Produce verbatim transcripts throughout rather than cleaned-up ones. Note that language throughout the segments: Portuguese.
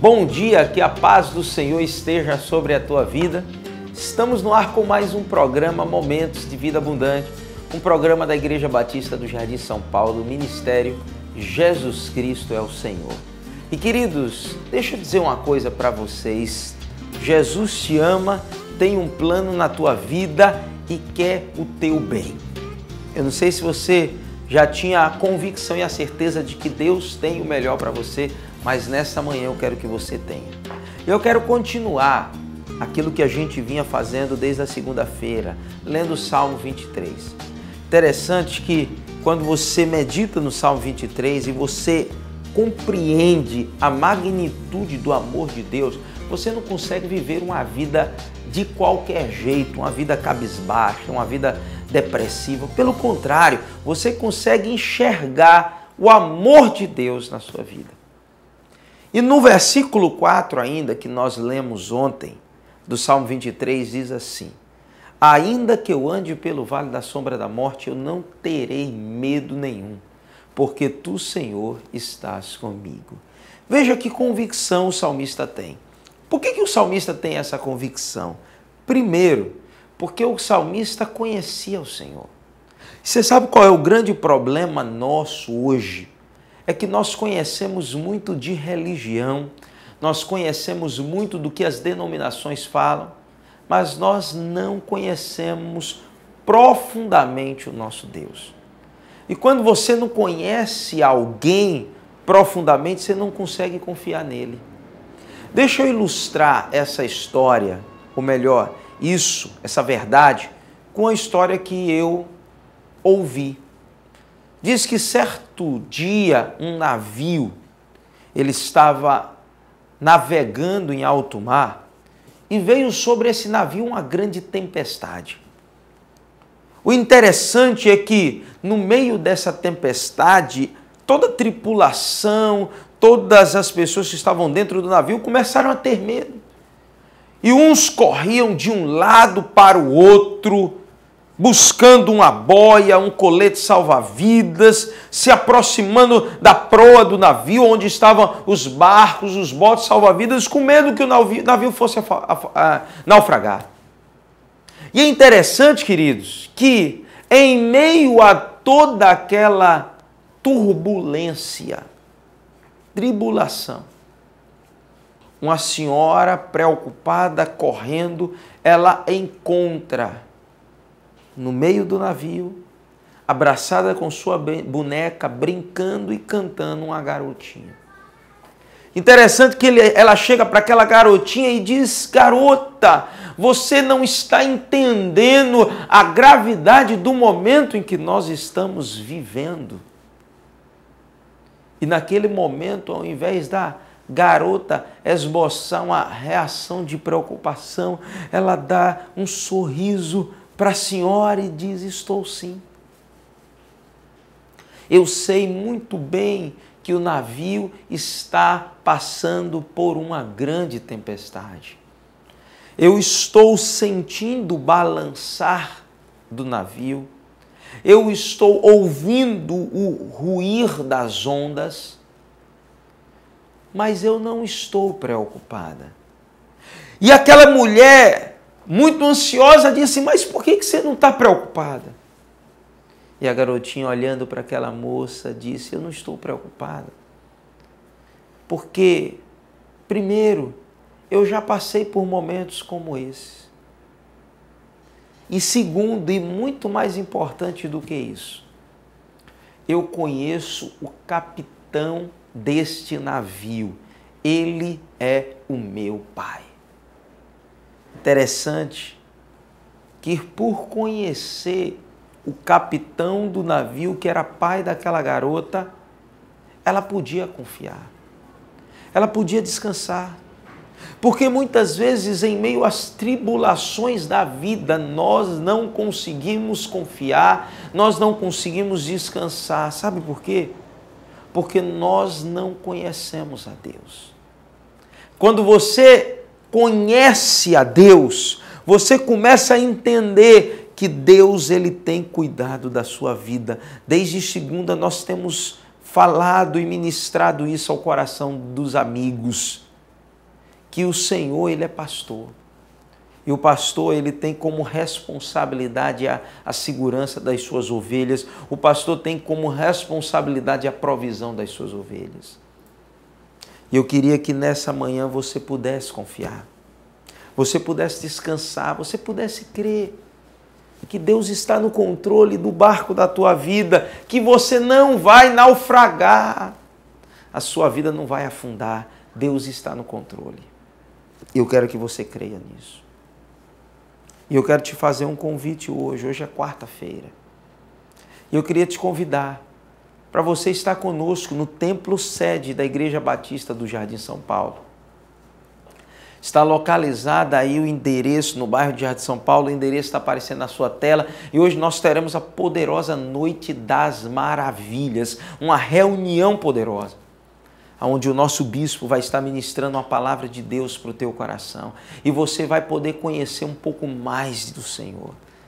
Bom dia, que a paz do Senhor esteja sobre a tua vida. Estamos no ar com mais um programa Momentos de Vida Abundante, um programa da Igreja Batista do Jardim São Paulo, Ministério Jesus Cristo é o Senhor. E queridos, deixa eu dizer uma coisa para vocês. Jesus te ama, tem um plano na tua vida e quer o teu bem. Eu não sei se você já tinha a convicção e a certeza de que Deus tem o melhor para você, mas nesta manhã eu quero que você tenha. Eu quero continuar aquilo que a gente vinha fazendo desde a segunda-feira, lendo o Salmo vinte e três. Interessante que quando você medita no Salmo vinte e três e você compreende a magnitude do amor de Deus, você não consegue viver uma vida de qualquer jeito, uma vida cabisbaixa, uma vida depressiva. Pelo contrário, você consegue enxergar o amor de Deus na sua vida. E no versículo quatro ainda, que nós lemos ontem, do Salmo vinte e três, diz assim: ainda que eu ande pelo vale da sombra da morte, eu não terei medo nenhum, porque tu, Senhor, estás comigo. Veja que convicção o salmista tem. Por que que o salmista tem essa convicção? Primeiro, porque o salmista conhecia o Senhor. Você sabe qual é o grande problema nosso hoje? É que nós conhecemos muito de religião, nós conhecemos muito do que as denominações falam, mas nós não conhecemos profundamente o nosso Deus. E quando você não conhece alguém profundamente, você não consegue confiar nele. Deixa eu ilustrar essa história, ou melhor, isso, essa verdade, com a história que eu ouvi. Diz que certo dia um navio, ele estava navegando em alto mar e veio sobre esse navio uma grande tempestade. O interessante é que no meio dessa tempestade, toda a tripulação, todas as pessoas que estavam dentro do navio começaram a ter medo. E uns corriam de um lado para o outro, buscando uma boia, um colete salva-vidas, se aproximando da proa do navio, onde estavam os barcos, os botes salva-vidas, com medo que o navio, navio fosse a, a, a, naufragar. E é interessante, queridos, que em meio a toda aquela turbulência, tribulação, uma senhora preocupada, correndo, ela encontra no meio do navio, abraçada com sua boneca, brincando e cantando, uma garotinha. Interessante que ele, ela chega para aquela garotinha e diz: garota, você não está entendendo a gravidade do momento em que nós estamos vivendo. E naquele momento, ao invés da garota esboçar uma reação de preocupação, ela dá um sorriso para a senhora e diz: estou sim. Eu sei muito bem que o navio está passando por uma grande tempestade. Eu estou sentindo o balançar do navio. Eu estou ouvindo o ruir das ondas, mas eu não estou preocupada. E aquela mulher, muito ansiosa, disse: mas por que você não está preocupada? E a garotinha, olhando para aquela moça, disse: eu não estou preocupada. Porque, primeiro, eu já passei por momentos como esse. E segundo, e muito mais importante do que isso, eu conheço o capitão deste navio. Ele é o meu pai. Interessante que, por conhecer o capitão do navio, que era pai daquela garota, ela podia confiar. Ela podia descansar. Porque muitas vezes, em meio às tribulações da vida, nós não conseguimos confiar, nós não conseguimos descansar. Sabe por quê? Porque nós não conhecemos a Deus. Quando você conhece a Deus, você começa a entender que Deus, ele tem cuidado da sua vida. Desde segunda nós temos falado e ministrado isso ao coração dos amigos. que o Senhor, Ele é pastor. E o pastor, ele tem como responsabilidade a, a segurança das suas ovelhas. O pastor tem como responsabilidade a provisão das suas ovelhas. E eu queria que nessa manhã você pudesse confiar. Você pudesse descansar, você pudesse crer que Deus está no controle do barco da tua vida, que você não vai naufragar, a sua vida não vai afundar, Deus está no controle. Eu quero que você creia nisso. E eu quero te fazer um convite hoje, hoje é quarta-feira. E eu queria te convidar para você estar conosco no templo sede da Igreja Batista do Jardim São Paulo. Está localizado aí o endereço no bairro de Jardim São Paulo, o endereço está aparecendo na sua tela. E hoje nós teremos a poderosa Noite das Maravilhas, uma reunião poderosa, onde o nosso bispo vai estar ministrando uma palavra de Deus para o teu coração. E você vai poder conhecer um pouco mais do Senhor.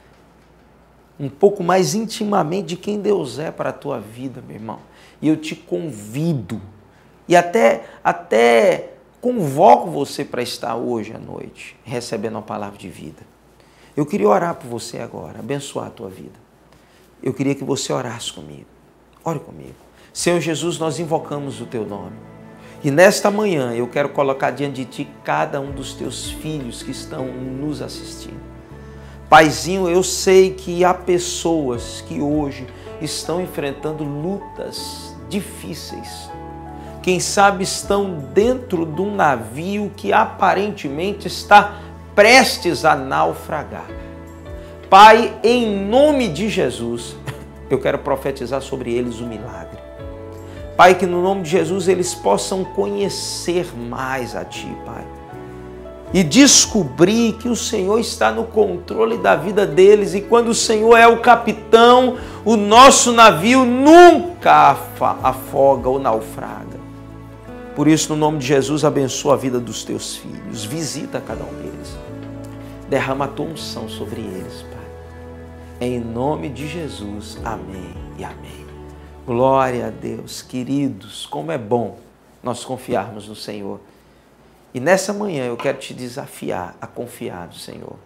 Um pouco mais intimamente de quem Deus é para a tua vida, meu irmão. E eu te convido, e até, até convoco você para estar hoje à noite, recebendo uma palavra de vida. Eu queria orar por você agora, abençoar a tua vida. Eu queria que você orasse comigo. Ore comigo. Senhor Jesus, nós invocamos o teu nome. E nesta manhã eu quero colocar diante de ti cada um dos teus filhos que estão nos assistindo. Paizinho, eu sei que há pessoas que hoje estão enfrentando lutas difíceis. Quem sabe estão dentro de um navio que aparentemente está prestes a naufragar. Pai, em nome de Jesus, eu quero profetizar sobre eles o milagre. Pai, que no nome de Jesus eles possam conhecer mais a Ti, Pai. E descobrir que o Senhor está no controle da vida deles. E quando o Senhor é o capitão, o nosso navio nunca afoga ou naufraga. Por isso, no nome de Jesus, abençoa a vida dos Teus filhos. Visita cada um deles. Derrama a Tua unção sobre eles, Pai. Em nome de Jesus, amém e amém. Glória a Deus, queridos, como é bom nós confiarmos no Senhor. E nessa manhã eu quero te desafiar a confiar no Senhor.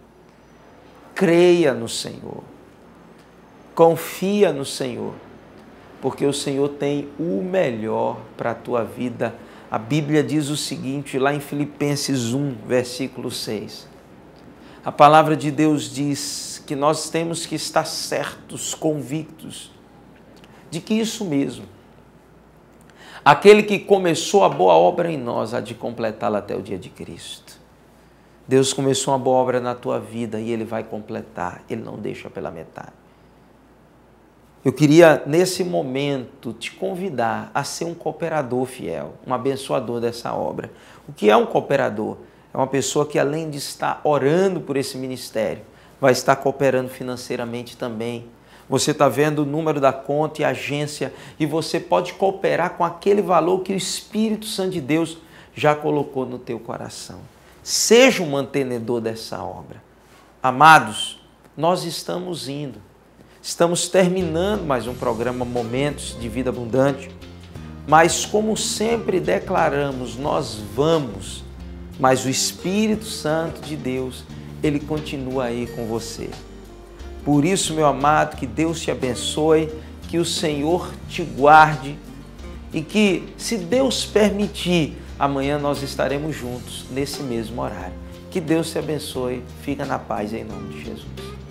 Creia no Senhor. Confia no Senhor, porque o Senhor tem o melhor para a tua vida. A Bíblia diz o seguinte, lá em Filipenses um, versículo seis. A palavra de Deus diz que nós temos que estar certos, convictos, de que isso mesmo, aquele que começou a boa obra em nós, há de completá-la até o dia de Cristo. Deus começou uma boa obra na tua vida e Ele vai completar, Ele não deixa pela metade. Eu queria, nesse momento, te convidar a ser um cooperador fiel, um abençoador dessa obra. O que é um cooperador? É uma pessoa que, além de estar orando por esse ministério, vai estar cooperando financeiramente também. Você está vendo o número da conta e a agência e você pode cooperar com aquele valor que o Espírito Santo de Deus já colocou no teu coração. Seja um mantenedor dessa obra. Amados, nós estamos indo. Estamos terminando mais um programa Momentos de Vida Abundante. Mas como sempre declaramos, nós vamos. Mas o Espírito Santo de Deus, Ele continua aí com você. Por isso, meu amado, que Deus te abençoe, que o Senhor te guarde e que, se Deus permitir, amanhã nós estaremos juntos nesse mesmo horário. Que Deus te abençoe. Fica na paz em nome de Jesus.